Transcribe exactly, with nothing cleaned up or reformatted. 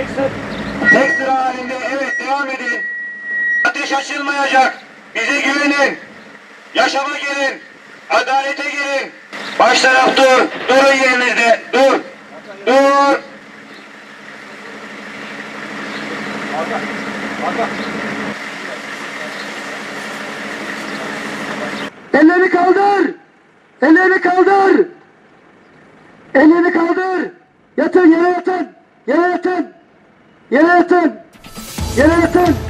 Tek sıra halinde evet devam edin. Ateş açılmayacak. Bize güvenin. Yaşama gelin. Adalete gelin. Baş taraf dur. Durun yerinizde. Dur. Dur. Elleri kaldır. Elleri kaldır. Elleri kaldır. Yatın, yere yatın. Yere yatın. Yere yatın. Yere yatın.